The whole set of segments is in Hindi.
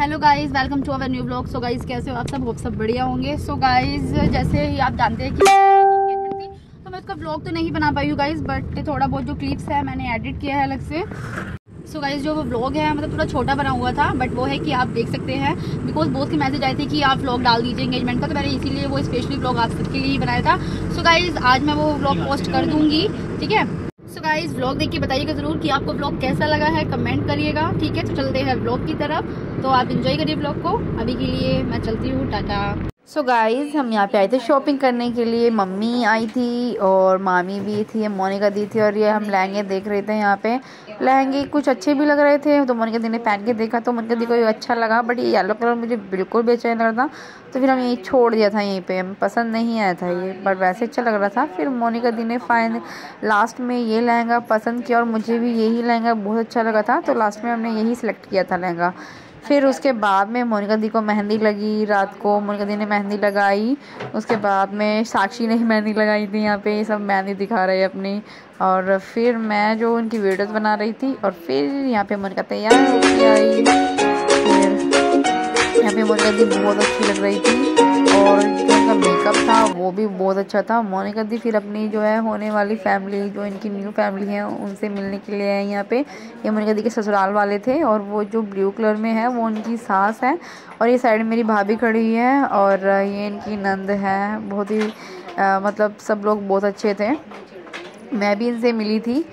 Hello guys, welcome to our new blog. So guys, कैसे हो आप सब? होप सब बढ़िया होंगे। सो गाइस, जैसे ही आप जानते हैं कि एंगेजमेंट थी, तो मैं उसका ब्लॉग तो नहीं बना पाई हूँ गाइस, बट थोड़ा बहुत जो क्लिप्स है मैंने एडिट किया है अलग से। सो गाइस, जो वो ब्लॉग है मतलब थोड़ा छोटा बना हुआ था, बट वो है कि आप देख सकते हैं बिकॉज बहुत के मैसेज आए थे कि आप ब्लॉग डाल दीजिए एंगेजमेंट का, तो मैंने इसीलिए वो स्पेशली ब्लॉग आप सबके लिए ही बनाया था। सो गाइस, आज मैं वो ब्लॉग पोस्ट कर दूंगी, ठीक है। सो गाइस, व्लॉग देख के बताइएगा जरूर कि आपको व्लॉग कैसा लगा है, कमेंट करिएगा, ठीक है। तो चलते हैं व्लॉग की तरफ, तो आप एंजॉय करिए व्लॉग को। अभी के लिए मैं चलती हूँ, टाटा। सो गाइस, हम यहाँ पे आए थे शॉपिंग करने के लिए। मम्मी आई थी और मामी भी थी, मोनिका दी थी, और ये हम लहंगे देख रहे थे। यहाँ पे लहंगे कुछ अच्छे भी लग रहे थे, तो मोनिका दी ने पहन के देखा तो मोनिका दी को अच्छा लगा, बट ये येलो कलर मुझे बिल्कुल बेचैन लग रहा था, तो फिर हम यही छोड़ दिया था। यहीं पे हमें पसंद नहीं आया था ये, बट वैसे अच्छा लग रहा था। फिर मोनिका दी ने फाइनल लास्ट में ये लहंगा पसंद किया और मुझे भी यही लहंगा बहुत अच्छा लगा था, तो लास्ट में हमने यही सिलेक्ट किया था लहंगा। फिर उसके बाद में मोनिका दी को मेहंदी लगी, रात को मोनिका दी ने मेहंदी लगाई। उसके बाद में साक्षी ने मेहंदी लगाई थी। यहाँ पे सब मेहंदी दिखा रहे हैं अपनी, और फिर मैं जो उनकी वीडियोस बना रही थी, और फिर यहाँ पे मोनिका तैयार होकर आई। फिर यहाँ पे मोनिका दी बहुत अच्छी लग रही थी, और जो उनका मेकअप था वो भी बहुत अच्छा था। मोनिका दी फिर अपनी जो है होने वाली फैमिली, जो इनकी न्यू फैमिली है, उनसे मिलने के लिए आए यहाँ पे। ये मोनिका दी के ससुराल वाले थे, और वो जो ब्लू कलर में है वो उनकी सास है, और ये साइड में मेरी भाभी खड़ी हुई है, और ये इनकी नंद है। बहुत ही मतलब सब लोग बहुत अच्छे थे, मैं भी इनसे मिली थी।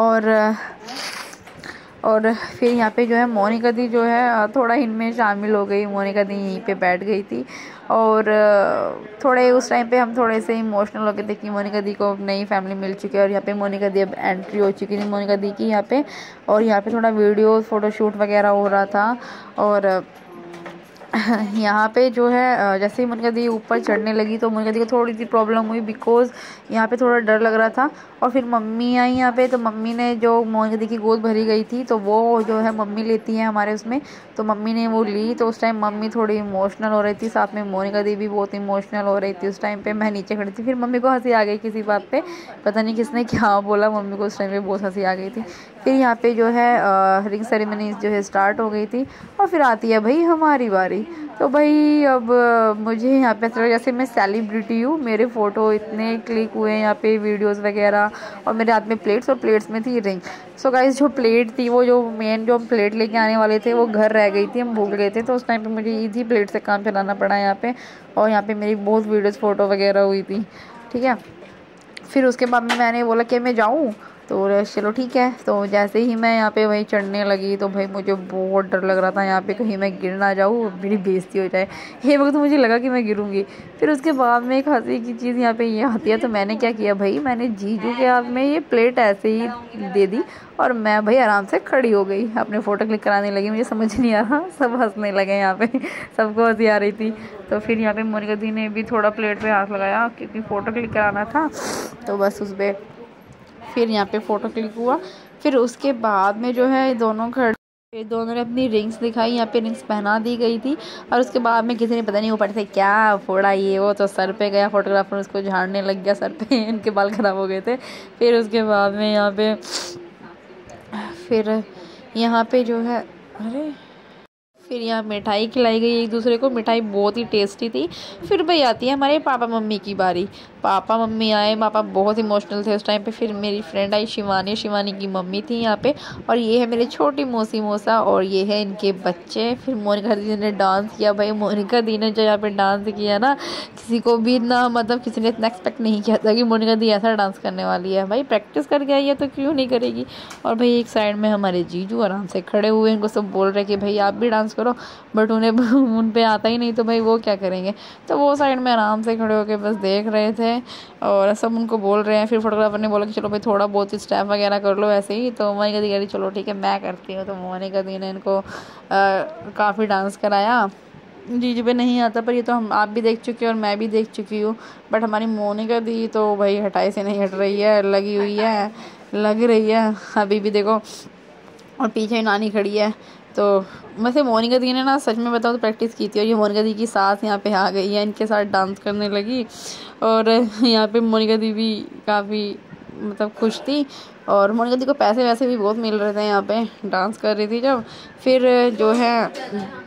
और फिर यहाँ पे जो है मोनिका दी जो है थोड़ा इनमें शामिल हो गई। मोनिका दी यहीं पे बैठ गई थी, और थोड़े उस टाइम पे हम थोड़े से इमोशनल हो गए थे कि मोनिका दी को नई फैमिली मिल चुकी है, और यहाँ पे मोनिका दी अब एंट्री हो चुकी थी मोनिका दी की यहाँ पे। और यहाँ पे थोड़ा वीडियो फोटोशूट वगैरह हो रहा था। और यहाँ पे जो है जैसे ही मोनिका दी ऊपर चढ़ने लगी तो मोनिका दी को थोड़ी सी प्रॉब्लम हुई, बिकॉज यहाँ पे थोड़ा डर लग रहा था। और फिर मम्मी आई यहाँ पे, तो मम्मी ने जो मोनिका दी की गोद भरी गई थी, तो वो जो है मम्मी लेती है हमारे उसमें, तो मम्मी ने वो ली। तो उस टाइम मम्मी थोड़ी इमोशनल हो रही थी, साथ में मोनिका दी भी बहुत इमोशनल हो रही थी। उस टाइम पे मैं नीचे खड़ी थी, फिर मम्मी को हंसी आ गई किसी बात पे, पता नहीं किसने क्या बोला, मम्मी को उस टाइम पे बहुत हंसी आ गई थी। फिर यहाँ पे जो है रिंग सेरेमनी जो है स्टार्ट हो गई थी, और फिर आती है भाई हमारी बारी। तो भाई अब मुझे यहाँ पे जैसे मैं सेलिब्रिटी हूँ, मेरे फ़ोटो इतने क्लिक हुए हैं यहाँ पे, वीडियोस वगैरह, और मेरे हाथ में प्लेट्स, और प्लेट्स में थी रिंग। सो गाइस, जो प्लेट थी वो जो मेन जो हम प्लेट लेके आने वाले थे वो घर रह गई थी, हम भूल गए थे, तो उस टाइम पे मुझे इजी प्लेट से काम चलाना पड़ा यहाँ पे। और यहाँ पे मेरी बहुत वीडियोज़ फ़ोटो वगैरह हुई थी, ठीक है। फिर उसके बाद में मैंने बोला कि मैं जाऊँ, तो चलो ठीक है। तो जैसे ही मैं यहाँ पे वहीं चढ़ने लगी, तो भाई मुझे बहुत डर लग रहा था यहाँ पे कहीं मैं गिर ना जाऊँ, मेरी बेइज्जती हो जाए। ये वक्त मुझे लगा कि मैं गिरूंगी। फिर उसके बाद में एक हंसी की चीज़ यहाँ पे ये आती है, तो मैंने क्या किया भाई, मैंने जीजू के हाथ में ये प्लेट ऐसे ही दे दी, और मैं भाई आराम से खड़ी हो गई, अपने फ़ोटो क्लिक कराने लगी। मुझे समझ नहीं आ रहा, सब हंसने लगे यहाँ पे, सबको हंसी आ रही थी। तो फिर यहाँ पे मोनिका दी ने भी थोड़ा प्लेट पे हाथ लगाया, क्योंकि फ़ोटो क्लिक कराना था, तो बस उस पर फिर यहाँ पे फ़ोटो क्लिक हुआ। फिर उसके बाद में जो है दोनों ने अपनी रिंग्स दिखाई, यहाँ पे रिंग्स पहना दी गई थी। और उसके बाद में किसी ने पता नहीं ऊपर से क्या फोड़ा, ये वो, तो सर पे गया, फोटोग्राफर उसको झाड़ने लग गया सर पे, इनके बाल ख़राब हो गए थे। फिर उसके बाद में यहाँ पे जो है फिर यहाँ मिठाई खिलाई गई एक दूसरे को, मिठाई बहुत ही टेस्टी थी। फिर भाई आती है हमारे पापा मम्मी की बारी। पापा मम्मी आए, पापा बहुत इमोशनल थे उस टाइम पे। फिर मेरी फ्रेंड आई शिवानी, शिवानी की मम्मी थी यहाँ पे, और ये है मेरी छोटी मौसी मौसा, और ये है इनके बच्चे। फिर मोनिका दी ने डांस किया। भाई मोनिका दी ने जो यहाँ पे डांस किया ना, किसी को भी इतना मतलब किसी ने इतना एक्सपेक्ट नहीं किया था कि मोनिका दी ऐसा डांस करने वाली है। भाई प्रैक्टिस करके आई है तो क्यों नहीं करेगी। और भाई एक साइड में हमारे जीजू आराम से खड़े हुए, इनको सब बोल रहे कि भाई आप भी डांस करो, बट उन्हें उन पे आता ही नहीं, तो भाई वो क्या करेंगे। तो वो साइड में आराम से खड़े होकर बस देख रहे थे, और सब उनको बोल रहे हैं। फिर फोटोग्राफर ने बोला कि चलो भाई थोड़ा बहुत स्टेप वगैरह कर लो ऐसे ही, तो मोनिका दी कह रही चलो ठीक है मैं करती हूँ। तो मोनिका दी ने इनको काफ़ी डांस कराया। जीजू पे नहीं आता, पर ये तो हम आप भी देख चुके हैं और मैं भी देख चुकी हूँ, बट हमारी मोनिका दी तो भाई हटाई से नहीं हट रही है, लगी हुई है, लग रही है अभी भी देखो। और पीछे नानी खड़ी है। तो वैसे मोनिका दी ने ना सच में बताओ तो प्रैक्टिस की थी, और ये मोनिका दी की सास यहाँ पे आ गई है, इनके साथ डांस करने लगी। और यहाँ पे मोनिका दी भी काफ़ी मतलब खुश थी, और मोनिका दी को पैसे वैसे भी बहुत मिल रहे थे यहाँ पे डांस कर रही थी जब। फिर जो है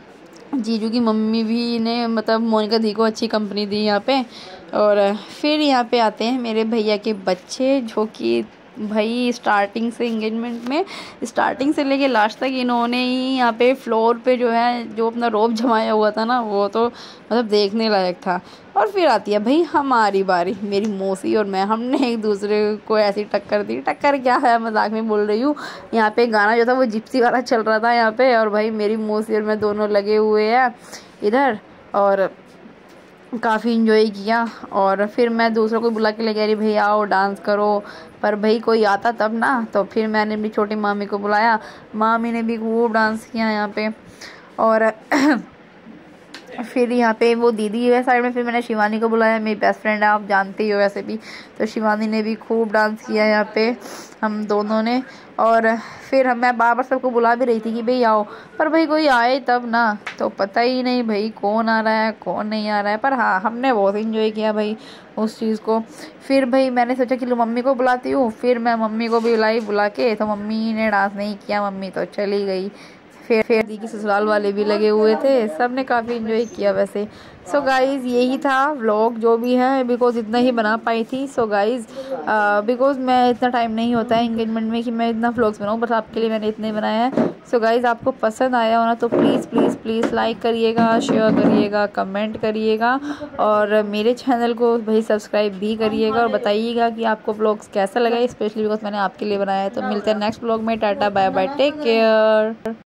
जीजू की मम्मी भी ने मतलब मोनिका दी को अच्छी कंपनी दी यहाँ पे। और फिर यहाँ पे आते हैं मेरे भैया के बच्चे, जो कि भाई स्टार्टिंग से एंगेजमेंट में स्टार्टिंग से लेके लास्ट तक इन्होंने ही यहाँ पे फ्लोर पे जो है जो अपना रोब जमाया हुआ था ना, वो तो मतलब देखने लायक था। और फिर आती है भाई हमारी बारी, मेरी मौसी और मैं, हमने एक दूसरे को ऐसी टक्कर दी। टक्कर क्या है, मजाक में बोल रही हूँ। यहाँ पे गाना जो था वो जिप्सी वाला चल रहा था यहाँ पे, और भाई मेरी मौसी और मैं दोनों लगे हुए हैं इधर, और काफ़ी इंजॉय किया। और फिर मैं दूसरों को बुला के ले गई, रही भाई आओ डांस करो, पर भाई कोई आता तब ना। तो फिर मैंने भी छोटी मामी को बुलाया, मामी ने भी खूब डांस किया यहाँ पे। और फिर यहाँ पे वो दीदी है साइड में, फिर मैंने शिवानी को बुलाया, मेरी बेस्ट फ्रेंड है, आप जानते ही हो वैसे भी। तो शिवानी ने भी खूब डांस किया यहाँ पे, हम दोनों ने। और फिर मैं बार बार सबको बुला भी रही थी कि भाई आओ, पर भाई कोई आए तब ना, तो पता ही नहीं भाई कौन आ रहा है कौन नहीं आ रहा है। पर हाँ, हमने बहुत इंजॉय किया भाई उस चीज़ को। फिर भाई मैंने सोचा कि लो मम्मी को बुलाती हूँ, फिर मैं मम्मी को भी बुला के, तो मम्मी ने डांस नहीं किया, मम्मी तो चली गई। फिर दी की ससुराल वाले भी लगे हुए थे, सब ने काफ़ी इन्जॉय किया वैसे। सो गाइज़ यही था व्लॉग जो भी है, बिकॉज इतना ही बना पाई थी। सो गाइज़ बिकॉज मैं इतना टाइम नहीं होता है इंगेजमेंट में कि मैं इतना व्लॉग्स बनाऊँ, बस आपके लिए मैंने इतने बनाए हैं। सो गाइज़ आपको पसंद आया हो ना तो प्लीज़ प्लीज़ प्लीज़ लाइक करिएगा, शेयर करिएगा, कमेंट करिएगा, और मेरे चैनल को भाई सब्सक्राइब भी करिएगा, और बताइएगा कि आपको व्लॉग्स कैसा लगा, स्पेशली बिकॉज मैंने आपके लिए बनाया है। तो मिलते हैं नेक्स्ट व्लॉग में, tata bye bye, take care.